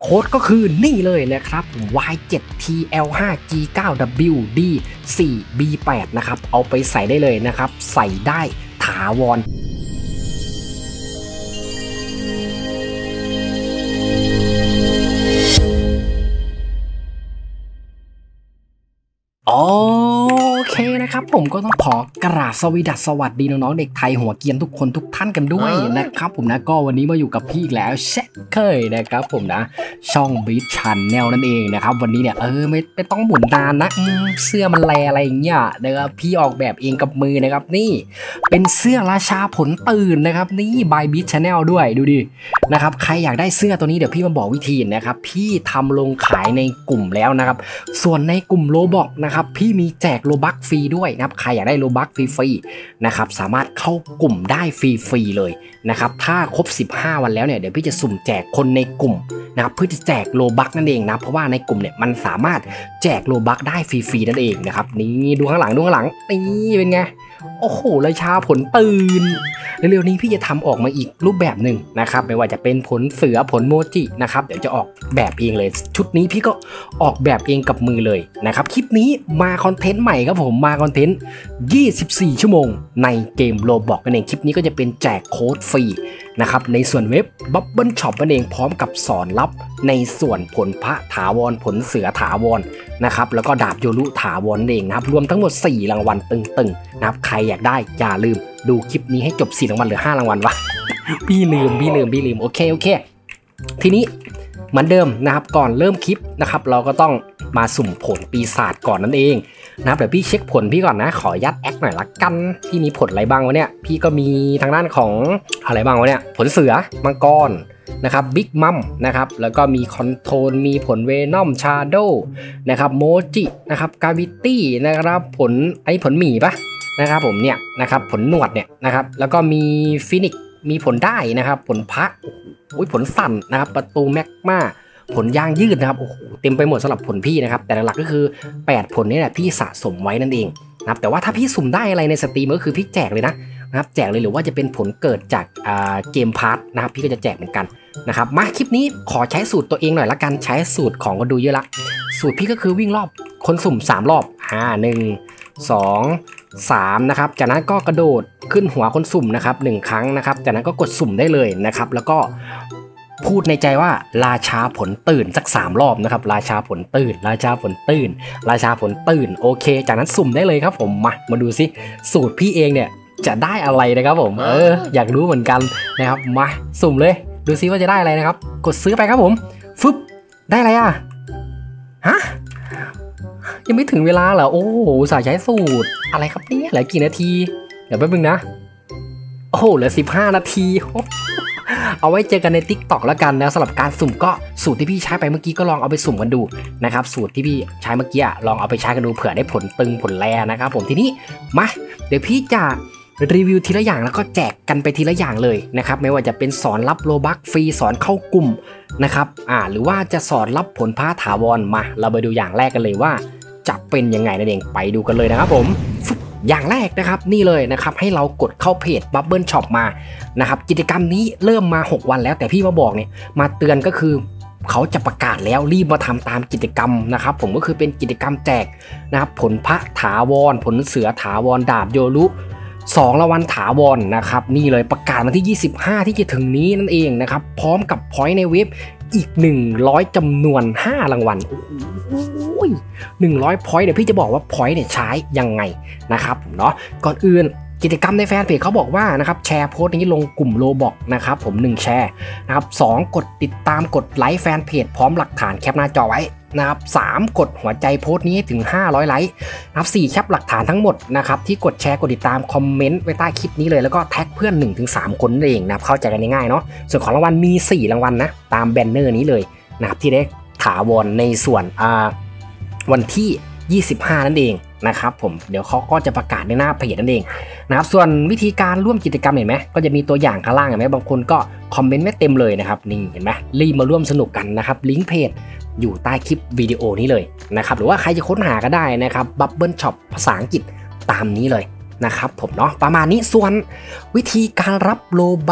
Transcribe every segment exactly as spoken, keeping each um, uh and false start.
โค้ดก็คือนี่เลยนะครับ วาย เซเว่น ที แอล ไฟว์ จี ไนน์ ดับเบิลยู ดี โฟร์ บี แปด นะครับเอาไปใส่ได้เลยนะครับใส่ได้ถาวรโอเคนะครับผมก็ต้องขอกราบสวีดัสสวัสดีน้องๆเด็กไทยหัวเกียนทุกคนทุกท่านกันด้วยนะครับผมนะก็วันนี้มาอยู่กับพี่อีกแล้วเช่นเคยนะครับผมนะช่องบีชชันแนลนั่นเองนะครับวันนี้เนี่ยเออไม่ไม่ต้องหมุนนานนะเสื้อมันแลอะไรอย่างเงี้ยนะครับพี่ออกแบบเองกับมือนะครับนี่เป็นเสื้อราชาผลตื่นนะครับนี่บายบีชชันแนลด้วยดูดินะครับใครอยากได้เสื้อตัวนี้เดี๋ยวพี่มาบอกวิธีนะครับพี่ทำลงขายในกลุ่มแล้วนะครับส่วนในกลุ่มโลบอกนะครับพี่มีแจกโลบัคฟรีด้วยนะครับใครอยากได้โลบัคฟรีๆนะครับสามารถเข้ากลุ่มได้ฟรีๆเลยนะครับถ้าครบสิบห้าวันแล้วเนี่ยเดี๋ยวพี่จะสุ่มแจกคนในกลุ่มนะครับเพื่อจะแจกโลบัคนั่นเองนะเพราะว่าในกลุ่มเนี่ยมันสามารถแจกโลบัคได้ฟรีๆนั่นเองนะครับนี่ดูข้างหลังดูข้างหลังนี่เป็นไงโอ้โหราชาผลตื่นเร็วๆนี้พี่จะทำออกมาอีกรูปแบบหนึ่งนะครับไม่ว่าจะเป็นผลเสือผลโมจินะครับเดี๋ยวจะออกแบบเองเลยชุดนี้พี่ก็ออกแบบเองกับมือเลยนะครับคลิปนี้มาคอนเทนต์ใหม่ครับผมมาคอนเทนต์ยี่สิบสี่ชั่วโมงในเกมโลบอกนั่นเองคลิปนี้ก็จะเป็นแจกโค้ดฟรีนะครับในส่วนเว็บ Bubble Shop นั่นเองพร้อมกับสอนลับในส่วนผลพระถาวรผลเสือถาวรนะครับแล้วก็ดาบโยรุถาวรเองนะครับรวมทั้งหมดสี่รางวัลตึงๆนะครับใครอยากได้อย่าลืมดูคลิปนี้ให้จบสี่รางวัลหรือห้ารางวัลวะ พี่ลืมพี่ลืมพี่ลืมโอเคโอเคทีนี้เหมือนเดิมนะครับก่อนเริ่มคลิปนะครับเราก็ต้องมาสุ่มผลปีศาจก่อนนั่นเองนะครับเดี๋ยวพี่เช็คผลพี่ก่อนนะขอยัดแอคหน่อยละกันพี่มีผลอะไรบ้างวะเนี่ยพี่ก็มีทางด้านของอะไรบ้างวะเนี่ยผลเสือมังกรนะครับบิ๊กมัมนะครับแล้วก็มีคอนโทรลมีผลเวนอมชาโดนะครับโมจินะครับกาวิตี้นะครับผลไอ้ผลหมีปะนะครับผมเนี่ยนะครับผลหนวดเนี่ยนะครับแล้วก็มีฟินิกมีผลได้นะครับผลพระอุ้ยผลสั่นนะครับประตูแมกมาผลยางยืดนะครับโอ้โหเต็มไปหมดสำหรับผลพี่นะครับแต่หลักก็คือแปดผลนี่แหละพี่สะสมไว้นั่นเองนะครับแต่ว่าถ้าพี่สุ่มได้อะไรในสตรีมก็คือพี่แจกเลยนะนะครับแจกเลยหรือว่าจะเป็นผลเกิดจากเกมพาร์ทนะครับพี่ก็จะแจกเหมือนกันนะครับมาคลิปนี้ขอใช้สูตรตัวเองหน่อยละกันใช้สูตรของคนดูเยอะละสูตรพี่ก็คือวิ่งรอบคนสุ่มสามรอบห้า หนึ่ง สอง สามนะครับจากนั้นก็กระโดดขึ้นหัวคนสุ่มนะครับหนึ่งครั้งนะครับจากนั้นก็กดสุ่มได้เลยนะครับแล้วก็พูดในใจว่าราชาผลตื่นสักสามรอบนะครับราชาผลตื่นราชาผลตื่นราชาผลตื่นโอเคจากนั้นสุ่มได้เลยครับผมมามาดูซิสูตรพี่เองเนี่ยจะได้อะไรนะครับผมเอออยากรู้เหมือนกันนะครับมาสุ่มเลยดูซิว่าจะได้อะไรนะครับกดซื้อไปครับผมฟึบได้อะไรอ่ะฮะยังไม่ถึงเวลาเหรอโอ้โหสายใช้สูตรอะไรครับเนี่ยเหลือกี่นาทีเดี๋ยวแป๊บนึงนะโอ้โหเหลือสิบห้านาทีเอาไว้เจอกันใน ติ๊กต็อก แล้วกันนะสำหรับการสุ่มก็สูตรที่พี่ใช้ไปเมื่อกี้ก็ลองเอาไปสุ่มกันดูนะครับสูตรที่พี่ใช้เมื่อกี้ลองเอาไปใช้กันดูเผื่อได้ผลตึงผลแรนะครับผมทีนี้มาเดี๋ยวพี่จะรีวิวทีละอย่างแล้วก็แจกกันไปทีละอย่างเลยนะครับไม่ว่าจะเป็นสอนรับโลบัคฟรีสอนเข้ากลุ่มนะครับอ่าหรือว่าจะสอนรับผลพระถาวรมาเราไปดูอย่างแรกกันเลยว่าจะเป็นยังไงนั่นเองไปดูกันเลยนะครับผมอย่างแรกนะครับนี่เลยนะครับให้เรากดเข้าเพจ Bubble Shop มานะครับกิจกรรมนี้เริ่มมาหกวันแล้วแต่พี่มาบอกเนี่ยมาเตือนก็คือเขาจะประกาศแล้วรีบมาทำตามกิจกรรมนะครับผมก็คือเป็นกิจกรรมแจกนะครับผลพระถาวรผลเสือถาวรดาบโยรุสองรางวัลถาวรนะครับนี่เลยประกาศวันที่ยี่สิบห้าที่จะถึงนี้นั่นเองนะครับพร้อมกับพอยต์ในเว็บอีกหนึ่งร้อยจำนวนห้ารางวัลโอ้ยหนึ่งร้อยพอยต์เดี๋ยวพี่จะบอกว่าพอยต์เนี่ยใช้ยังไงนะครับเนาะก่อนอื่นกิจกรรมในแฟนเพจเขาบอกว่านะครับแชร์โพสต์นี้ลงกลุ่มโลบอกนะครับผมหนึ่งแชร์นะครับสองกดติดตามกดไลค์แฟนเพจพร้อมหลักฐานแคปหน้าจอไว้นะครับสามกดหัวใจโพสต์นี้ถึงห้าร้อยไลค์นะครับสี่แคปหลักฐานทั้งหมดนะครับที่กดแชร์กดติดตามคอมเมนต์ไว้ใต้คลิปนี้เลยแล้วก็แท็กเพื่อน หนึ่งถึงสาม คนนั่นเองนะครับเข้าใจกันง่ายๆเนาะส่วนของรางวัลมีสี่รางวัลนะตามแบนเนอร์นี้เลยนะครับที่ได้ถาวรในส่วนอ่าวันที่ยี่สิบห้านั่นเองนะครับผมเดี๋ยวเขาก็จะประกาศในหน้าเพจนั่นเองนะครับส่วนวิธีการร่วมกิจกรรมเห็นไหมก็จะมีตัวอย่างข้างล่างเห็นไหมบางคนก็คอมเมนต์ไม่เต็มเลยนะครับนี่เห็นไหมรีบมาร่วมสนุกกันนะครับลิงก์เพจอยู่ใต้คลิปวิดีโอนี้เลยนะครับหรือว่าใครจะค้นหาก็ได้นะครับ Bubble Shop ภาษาอังกฤษตามนี้เลยนะครับผมเนาะประมาณนี้ส่วนวิธีการรับโลบัค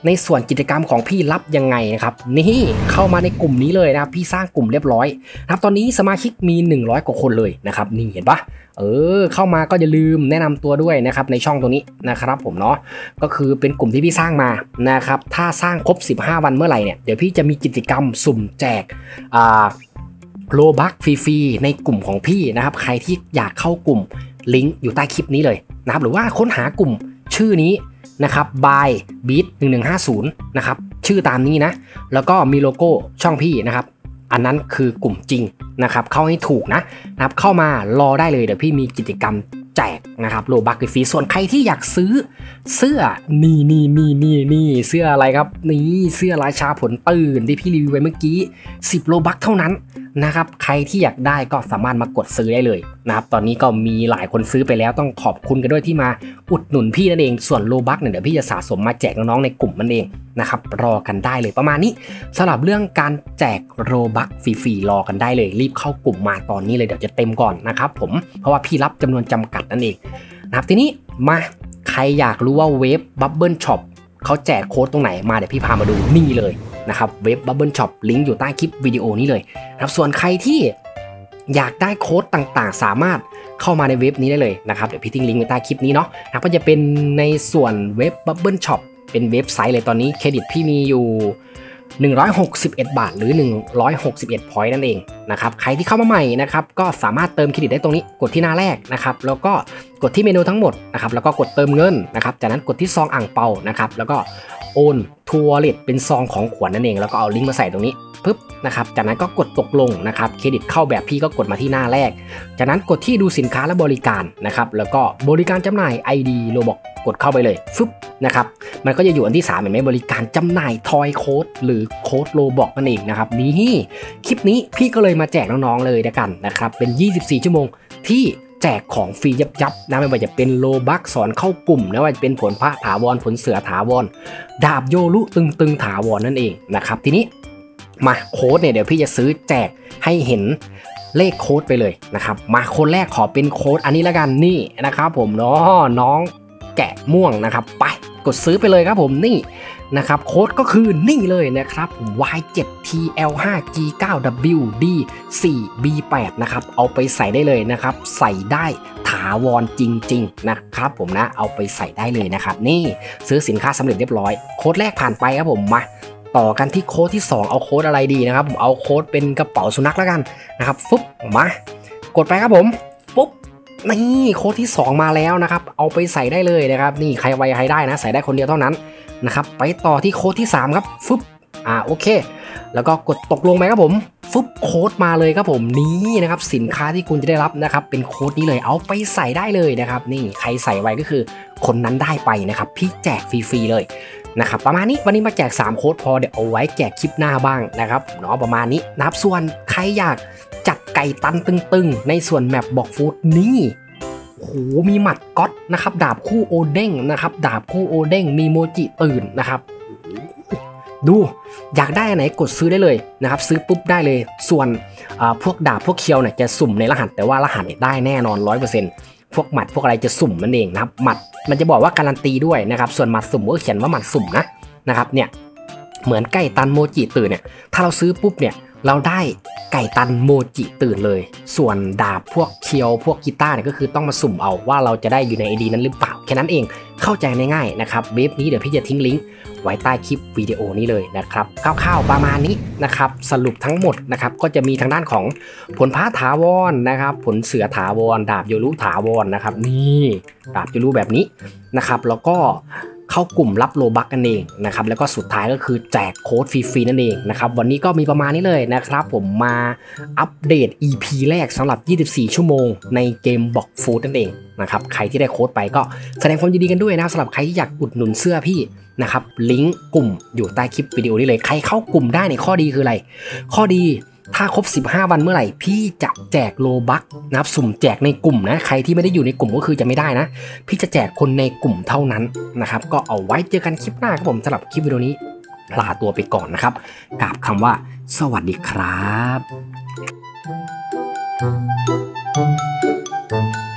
ในส่วนกิจกรรมของพี่รับยังไงนะครับนี่เข้ามาในกลุ่มนี้เลยนะครับพี่สร้างกลุ่มเรียบร้อยนะครับตอนนี้สมาชิกมีหนึ่งร้อยกว่าคนเลยนะครับนี่เห็นปะเออเข้ามาก็อย่าลืมแนะนำตัวด้วยนะครับในช่องตัวนี้นะครับผมเนาะก็คือเป็นกลุ่มที่พี่สร้างมานะครับถ้าสร้างครบสิบห้าวันเมื่อไหร่เนี่ยเดี๋ยวพี่จะมีกิจกรรมสุ่มแจกอ่าโลบัคฟรีๆในกลุ่มของพี่นะครับใครที่อยากเข้ากลุ่มลิงก์อยู่ใต้คลิปนี้เลยนะครับหรือว่าค้นหากลุ่มชื่อนี้นะครับ by beat หนึ่งหนึ่งห้าศูนย์นะครับชื่อตามนี้นะแล้วก็มีโลโก้ช่องพี่นะครับอันนั้นคือกลุ่มจริงนะครับเข้าให้ถูกนะนะครับเข้ามารอได้เลยเดี๋ยวพี่มีกิจกรรมแจกนะครับโลบัคฟรีส่วนใครที่อยากซื้อเสื้อนี่นี่นี่นี่นี่เสื้ออะไรครับนี่เสื้อราชาผลตื่นที่พี่รีวิวไว้เมื่อกี้สิบโลบัคเท่านั้นนะครับใครที่อยากได้ก็สามารถมากดซื้อได้เลยนะครับตอนนี้ก็มีหลายคนซื้อไปแล้วต้องขอบคุณกันด้วยที่มาอุดหนุนพี่นั่นเองส่วนโลบัคเนี่ยเดี๋ยวพี่จะสะสมมาแจกน้องๆในกลุ่มนั่นเองนะครับรอกันได้เลยประมาณนี้สำหรับเรื่องการแจกโลบัคฟรีๆรอกันได้เลยรีบเข้ากลุ่มมาตอนนี้เลยเดี๋ยวจะเต็มก่อนนะครับผมเพราะว่าพี่รับจำนวนจำกัดนั่นเองนะครับทีนี้มาใครอยากรู้ว่าเว็บ Bubble Shop เขาแจกโค้ดตรงไหนมาเดี๋ยวพี่พามาดูนี่เลยนะครับเว็บ Bubble Shop ลิงก์อยู่ใต้คลิปวิดีโอนี้เลยนะครับส่วนใครที่อยากได้โค้ดต่างๆสามารถเข้ามาในเว็บนี้ได้เลยนะครับเดี๋ยวพี่ทิ้งลิงก์ไว้ใต้คลิปนี้เนาะนะครับก็จะเป็นในส่วนเว็บ Bubble Shop เป็นเว็บไซต์เลยตอนนี้เครดิตพี่มีอยู่หนึ่งร้อยหกสิบเอ็ดบาทหรือหนึ่งร้อยหกสิบเอ็ด point นั่นเองนะครับใครที่เข้ามาใหม่นะครับก็สามารถเติมเครดิตได้ตรงนี้กดที่หน้าแรกนะครับแล้วก็กดที่เมนูทั้งหมดนะครับแล้วก็กดเติมเงินนะครับจากนั้นกดที่ซองอ่างเปานะครับแล้วก็โอนทัวร์เลทเป็นซองของขวัญนั่นเองแล้วก็เอาลิงก์มาใส่ตรงนี้ปึ๊บนะครับจากนั้นก็กดตกลงนะครับเครดิตเข้าแบบพี่ก็กดมาที่หน้าแรกจากนั้นกดที่ดูสินค้าและบริการนะครับแล้วก็บริการจำหน่าย ไอ ดี Roblox กดเข้าไปเลยฟึบนะครับมันก็จะอยู่อันที่สามเห็นไหมบริการจำหน่ายทอยโค้ดหรือโค้ด Roblox นั่นเองนะครับนี่คลิปนี้พี่ก็เลยมาแจกน้องๆเลยนะกันนะครับเป็นยี่สิบสี่ชั่วโมงที่แจกของฟรียับๆนะไม่ว่าจะเป็นโลบัคสอนเข้ากลุ่มนะว่าจะเป็นผลพระถาวรผลเสือถาวรดาบโยรุตึงๆถาวรนั่นเองนะครับทีนี้มาโค้ดเนี่ยเดี๋ยวพี่จะซื้อแจกให้เห็นเลขโค้ดไปเลยนะครับมาคนแรกขอเป็นโค้ดอันนี้แล้วกันนี่นะครับผมเนาะน้องแกะม่วงนะครับไปกดซื้อไปเลยครับผมนี่นะครับโค้ดก็คือนี่เลยนะครับ วาย เซเว่น ที แอล ไฟว์ จี ไนน์ ดับเบิลยู ดี โฟร์ บี แปด นะครับเอาไปใส่ได้เลยนะครับใส่ได้ถาวรจริงๆนะครับผมนะเอาไปใส่ได้เลยนะครับนี่ซื้อสินค้าสำเร็จเรียบร้อยโค้ดแรกผ่านไปครับผมมาต่อกันที่โค้ดที่สองเอาโค้ดอะไรดีนะครับผมเอาโค้ดเป็นกระเป๋าสุนัขแล้วกันนะครับฟึบมากดไปครับผมปุ๊บนี่โค้ดที่สองมาแล้วนะครับเอาไปใส่ได้เลยนะครับนี่ใครไวใครได้นะใส่ได้คนเดียวเท่านั้นนะครับไปต่อที่โค้ดที่สามครับฟึบอ่าโอเคแล้วก็กดตกลงไปครับผมฟึบโค้ดมาเลยครับผมนี้นะครับสินค้าที่คุณจะได้รับนะครับเป็นโค้ดนี้เลยเอาไปใส่ได้เลยนะครับนี่ใครใส่ไว้ก็คือคนนั้นได้ไปนะครับพี่แจกฟรีๆเลยนะครับประมาณนี้วันนี้มาแจกสามโค้ดพอเดี๋ยวเอาไว้แจกคลิปหน้าบ้างนะครับเนาะประมาณนี้นะครับส่วนใครอยากจัดไก่ตันตึงๆในส่วนแมปบอกฟูดนี่โหมีหมัดก๊อตนะครับดาบคู่โอเด้งนะครับดาบคู่โอเด้งมีโมจิตื่นนะครับดูอยากได้อันไหนกดซื้อได้เลยนะครับซื้อปุ๊บได้เลยส่วนพวกดาบพวกเคียวเนี่ยจะสุ่มในรหัสแต่ว่ารหัสเนี่ยได้แน่นอน ร้อยเปอร์เซ็นต์ พวกหมัดพวกอะไรจะสุ่มนั่นเองนะครับหมัดมันจะบอกว่าการันตีด้วยนะครับส่วนหมัดสุ่มก็เขียนว่าหมัดสุ่มนะนะครับเนี่ยเหมือนไก่ตันโมจิตื่นเนี่ยถ้าเราซื้อปุ๊บเนี่ยเราได้ไก่ตันโมจิตื่นเลยส่วนดาบพวกเคียวพวกกีตาร์เนี่ยก็คือต้องมาสุ่มเอาว่าเราจะได้อยู่ใน ไอ ดี นั้นหรือเปล่าแค่นั้นเองเข้าใจง่ายๆนะครับเว็บนี้เดี๋ยวพี่จะทิ้งลิงก์ไว้ใต้คลิปวิดีโอนี้เลยนะครับคร่าวๆประมาณนี้นะครับสรุปทั้งหมดนะครับก็จะมีทางด้านของผลพระถาวรนะครับผลเสือถาวรดาบโยรุถาวรนะครับนี่ดาบโยรุแบบนี้นะครับแล้วก็เข้ากลุ่มรับโลบัคกันเองนะครับแล้วก็สุดท้ายก็คือแจกโค้ดฟรีๆนั่นเองนะครับวันนี้ก็มีประมาณนี้เลยนะครับผมมาอัปเดต อี พี แรกสำหรับยี่สิบสี่ชั่วโมงในเกมบอกฟูดนั่นเองนะครับใครที่ได้โค้ดไปก็แสดงความยินดีกันด้วยนะสำหรับใครที่อยากอุดหนุนเสื้อพี่นะครับลิงก์กลุ่มอยู่ใต้คลิปวิดีโอนี้เลยใครเข้ากลุ่มได้ในข้อดีคืออะไรข้อดีถ้าครบสิบห้าวันเมื่อไหร่พี่จะแจกโลบัคนะครับสุ่มแจกในกลุ่มนะใครที่ไม่ได้อยู่ในกลุ่มก็คือจะไม่ได้นะพี่จะแจกคนในกลุ่มเท่านั้นนะครับก็เอาไว้เจอกันคลิปหน้าครับผมสำหรับคลิปวิดีโอนี้ลาตัวไปก่อนนะครับกราบคำว่าสวัสดีครับ